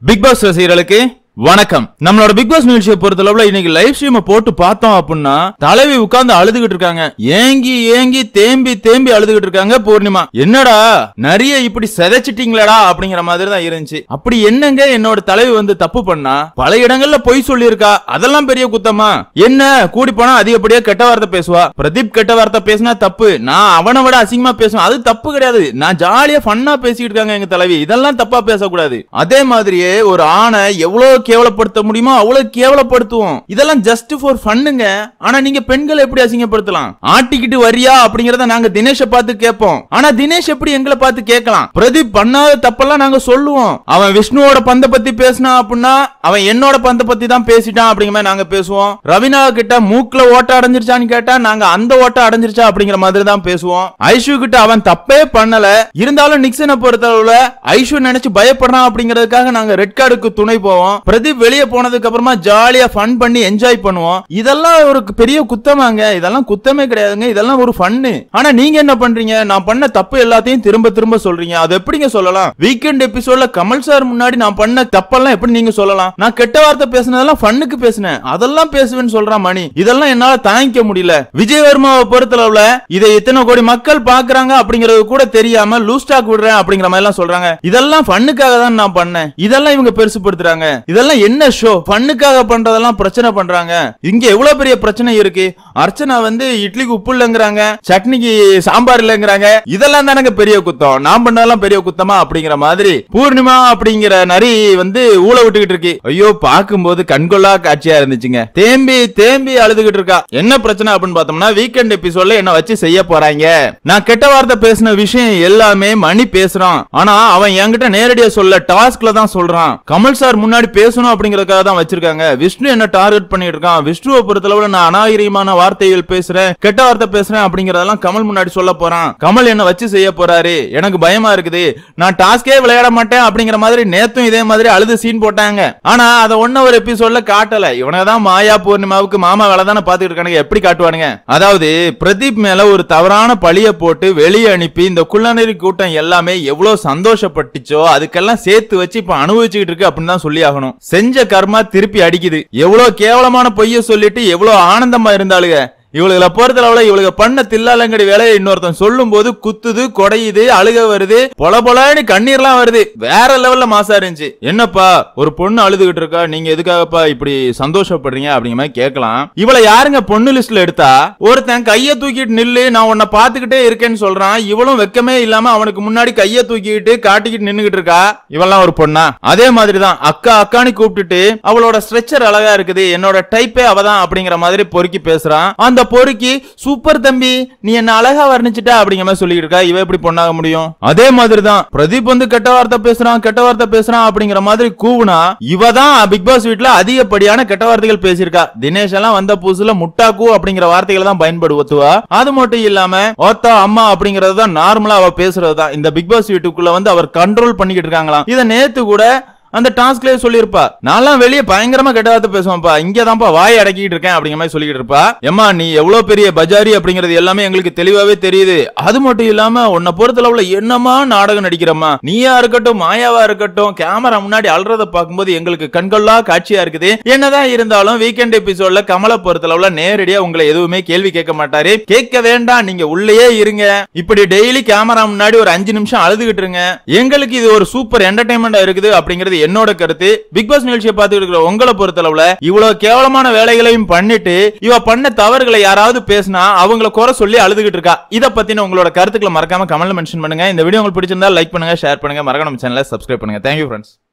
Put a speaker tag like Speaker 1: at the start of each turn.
Speaker 1: Big pass ரசிகர்களுக்கு வணக்கம். நம்மளோட பிக் பாஸ் நிகழ்ச்சியை பொறுத்தளவுல இன்னைக்கு லைவ் ஸ்ட்ரீம் போட்டு பார்த்தோம் அப்படின்னா தலைவி உட்கார்ந்து அழுதுகிட்டு இருக்காங்க. ஏங்கி ஏங்கி தேம்பி தேம்பி அழுதுகிட்டு இருக்காங்க. பூர்ணிமா என்னடா நிறைய இப்படி செதைச்சிட்டீங்களா அப்படிங்கிற மாதிரி தான் இருந்துச்சு. அப்படி என்னங்க என்னோட தலைவி வந்து தப்பு பண்ணா? பல இடங்கள்ல பொய் சொல்லியிருக்கா, அதெல்லாம் பெரிய குத்தமா? என்ன கூடி போனா அதிகப்படியா கெட்ட வார்த்தை பேசுவா. பிரதீப் கெட்ட வார்த்தை பேசினா தப்பு, நான் அவனை விட அசிங்கமா பேசுவேன், அது தப்பு கிடையாது. நான் ஜாலியா ஃபன்னா பேசிட்டு இருக்காங்க எங்க தலைவி, இதெல்லாம் தப்பா பேசக்கூடாது. அதே மாதிரியே ஒரு ஆணை எவ்வளவு கேவலப்படுத்த முடியுமோ அவ்வளவு கேவலப்படுத்துவோம். இதெல்லாம் ஜஸ்ட் ஃபார் ஃபன்னுங்க. ஆனா நீங்க பெண்களை எப்படி அசிங்கப்படுத்தலாம்? ஆட்டிக்கிட்டு வரியா அப்படிங்கறத நாங்க தினேஷை பார்த்து கேட்போம். ஆனா தினேஷ் எப்படி எங்களை பார்த்து கேட்கலாம்? பிரதீப் பண்ணாத தப்பெல்லாம் நாங்க சொல்லுவோம். அவன் விஷ்ணுவோட பந்த பத்தி பேசினா அப்படின்னா அவன் என்னோட பந்த பத்தி தான் பேசிட்டான் அப்படிங்கிற மாதிரி நாங்க பேசுவோம். ரவினா கிட்ட மூக்குல ஓட்ட அடைஞ்சிருச்சான்னு கேட்டா நாங்க அந்த ஓட்ட அடைஞ்சிருச்சா அப்படிங்கிற மாதிரி தான் பேசுவோம். ஐஷு கிட்ட அவன் தப்பே பண்ணல, இருந்தாலும் நிக்சனை பொறுத்தளவுல ஐஷு நினைச்சு பயப்படுறான் அப்படிங்கிறதுக்காக நாங்க ரெட் கார்டுக்கு துணை போவோம். பிரதீப் வெளியே போனதுக்கு அப்புறமா ஜாலியா ஃபன் பண்ணி என்ஜாய் பண்ணுவோம். இதெல்லாம் ஒரு பெரிய குத்தமாங்க? இதெல்லாம் குத்தமே கிடையாதுங்க, இதெல்லாம் ஒரு ஃபன்னு. ஆனா நீங்க என்ன பண்றீங்க? நான் பண்ண தப்பு எல்லாத்தையும் திரும்ப திரும்ப சொல்றீங்க. அது எப்படிங்க சொல்லலாம்? வீக்கெண்ட் எபிசோட்ல கமல் சார் முன்னாடி நான் பண்ண தப்பெல்லாம் எப்படி நீங்க சொல்லலாம்? நான் கெட்ட வார்த்தை பேசினதெல்லாம் ஃபன்னுக்கு பேசினேன், அதெல்லாம் பேசுவேன்னு சொல்றான் மணி. இதெல்லாம் என்னால தாங்கிக்க முடியல. விஜய் வர்மாவை பொறுத்தளவுல இதை இத்தனை கோடி மக்கள் பாக்குறாங்க அப்படிங்கறது கூட தெரியாம லூஸ் டாக் விடுறேன் அப்படிங்கிற மாதிரி எல்லாம் சொல்றாங்க. இதெல்லாம் ஃபன்னுக்காக தான் நான் பண்ணேன், இதெல்லாம் இவங்க பெருசுப்படுத்துறாங்க. இதெல்லாம் என்ன ஷோ? ஃபன்னுக்காக பண்றதெல்லாம் பிரச்சனை பண்றாங்க. இங்க எவ்வளவு பெரிய பிரச்சனை இருக்கு. அர்ச்சனா வந்து இட்லிக்கு உப்பு இல்லங்கறாங்க, சட்னிக்கு சாம்பார் இல்லங்கறாங்க. இதெல்லாம் தானங்க பெரிய குத்தம். நான் பண்ணதெல்லாம் பெரிய குத்தமா அப்படிங்கிற மாதிரி பூர்ணிமா அப்படிங்கிற நரி வந்து ஊழ விட்டுக்கிட்டு இருக்கு. ஐயோ பாக்கும்போது கண்கொள்ளா காட்சியா இருந்துச்சுங்க. தேம்பி தேம்பி அழுதுகிட்டு இருக்கா. என்ன பிரச்சனை அப்படின்னு பார்த்தோம்னா வீக்கெண்ட் எபிசோட்ல என்ன வச்சு செய்ய போறாங்க. நான் கெட்ட வார்த்தை பேசின விஷயம் எல்லாமே மணி பேசுறான். ஆனா அவன் என்கிட்ட நேரடியா சொல்ல, டாஸ்க்ல தான் சொல்றான். கமல் சார் முன்னாடி பேசணும் அப்படிங்கறதுக்காக தான் வச்சிருக்காங்க. விஷ்ணு என்ன டார்கெட் பண்ணிட்டு இருக்கான். விஷ்ணுவை பொறுத்தளவுல நான் அநாகரிகமான வார்த்தைகள் பேசுறேன், கெட்ட வார்த்தை பேசுறேன் அப்படிங்கறதெல்லாம் கமல் முன்னாடி சொல்ல போறான். கமல் என்ன வச்சு செய்ய போறாரு, எனக்கு பயமா இருக்குது. நான் டாஸ்கே விளையாட மாட்டேன் அப்படிங்கிற மாதிரி நேத்தும் இதே மாதிரி அழுது சீன் போட்டாங்க. ஆனா அத ஒன்ன ஒரு எபிசோட்ல காட்டல. இவனதான் மாயா பூர்ணிமாவுக்கு மாமா வேலை தானே பாத்துக்கிட்டு இருக்கானுங்க. எப்படி காட்டுவானுங்க? அதாவது பிரதீப் மேல ஒரு தவறான பழிய போட்டு வெளியே அனுப்பி இந்த குள்ளநெறி கூட்டம் எல்லாமே எவ்வளவு சந்தோஷப்பட்டுச்சோ அதுக்கெல்லாம் சேர்த்து வச்சு இப்ப அனுபவிச்சுக்கிட்டு இருக்கு அப்படின்னு தான் சொல்லி ஆகணும். செஞ்ச கர்மா திருப்பி அடிக்குது. எவ்வளவு கேவலமான பொய்ய சொல்லிட்டு எவ்வளவு ஆனந்தமா இருந்தாளுங்க. இவளுகளை பொறுத்தளவுல இவளுக்கு பண்ண தில்லாலங்கடி வேலையை இன்னொருத்தன் சொல்லும் போது குத்துது, கொடையுது, அழுக வருது, பொல பொலன்னு கண்ணீர்லாம் வருது. வேற லெவல்ல மாசா இருந்துச்சு. என்னப்பா ஒரு பொண்ணு அழுதுகிட்டு இருக்கா, நீங்க எதுக்காகப்பா இப்படி சந்தோஷப்படுறீங்க அப்படிங்கிற மாதிரி கேட்கலாம். இவளை யாருங்க பொண்ணு லிஸ்ட்ல எடுத்தா? ஒருத்தன் கைய தூக்கிட்டு நில்லு, நான் உன்னை பாத்துக்கிட்டே இருக்கேன்னு சொல்றான். இவளும் வெக்கமே இல்லாம அவனுக்கு முன்னாடி கைய தூக்கிட்டு காட்டிக்கிட்டு நின்னுகிட்டு இருக்கா. இவெல்லாம் ஒரு பொண்ணா? அதே மாதிரிதான் அக்கா அக்கான்னு கூப்பிட்டுட்டு அவளோட ஸ்ட்ரெச்சர் அழகா இருக்குது, என்னோட டைப்பே அவதான் அப்படிங்கிற மாதிரி பொறுக்கி பேசுறான். அந்த பொறுக்கி சூப்பர் தம்பி நீ என்ன அழகா வர்ணிச்சிட்ட அப்படிங்கிற மாதிரி சொல்லிட்டு இருக்கா. இவ எப்படி பொண்ணாக முடியும்? அதே மாதிரி தான் பிரதீப் வந்து கெட்ட வார்த்தை பேசுறான், கெட்ட வார்த்தை பேசுறான் அப்படிங்கிற மாதிரி கூவுனா இவ தான் பிக் பாஸ் வீட்ல அதிகப்படியான கெட்ட வார்த்தைகள் பேசியிருக்கா. தினேஷ் எல்லாம் வந்த புதுசுல முட்டாக்கு அப்படிங்கிற வார்த்தைகளை தான் பயன்படுத்துவா. அது மட்டும் இல்லாம ஓத்தா அம்மா அப்படிங்கறது தான் நார்மலா அவ பேசுறதுதான். இந்த பிக் பாஸ் வீட்டுக்குள்ள வந்து அவர் கண்ட்ரோல் பண்ணிக்கிட்டு இருக்காங்களாம். இத நேத்து கூட அந்த டாஸ்க்லயே சொல்லிருப்பா, நான்லாம் வெளியே பயங்கரமா கெட்ட வார்த்தை பேசுவான்ப்பா, இங்கதான்ப்பா வாய் அடக்கிட்டு இருக்கேன் அப்படிங்கிற மாதிரி சொல்லிட்டு இருப்பா. ஏமா நீ எவ்வளவு பெரிய பஜாரி அப்படிங்கிறது எல்லாமே எங்களுக்கு தெளிவாவே தெரியுது. அது மட்டும் இல்லாம உன்னை பொறுத்தளவுல என்னமா நாடகம் நடிக்கிறமா, நீயா இருக்கட்டும் மாயாவா இருக்கட்டும், கேமரா முன்னாடி அல்றத பார்க்கும்போது எங்களுக்கு கண்கொள்ளா காட்சியா இருக்குது. என்னதான் இருந்தாலும் வீக்கெண்ட் எபிசோட்ல கமலை பொறுத்தளவுல நேரடியா உங்களை எதுவுமே கேள்வி கேட்க மாட்டாரு. கேட்க வேண்டாம், நீங்க உள்ளேயே இருங்க. இப்படி டெய்லி கேமரா முன்னாடி ஒரு 5 நிமிஷம் அழுதுகிட்டு இருங்க. எங்களுக்கு இது ஒரு சூப்பர் என்டர்டைன்மெண்டா இருக்குது அப்படிங்கிறது என்னோட கருத்து. பிக் பாஸ் நிகழ்ச்சியை பார்த்துட்டு இருக்கிற உங்களை பொறுத்தளவுல இவ்வளவு கேவலமான வேலைகளையும் பண்ணிட்டு இவ பண்ண தவறுகளை யாராவது பேசினா அவங்கள குறை சொல்லி அழுதுகிட்டு இருக்கா. இத பத்தின உங்களோட கருத்துக்களை மறக்காம கமெண்ட்ல மென்ஷன் பண்ணுங்க. இந்த வீடியோ உங்களுக்கு பிடிச்சிருந்தா லைக் பண்ணுங்க, ஷேர் பண்ணுங்க, மறக்காம நம்ம சேனலை சப்ஸ்கிரைப் பண்ணுங்க. Thank you friends.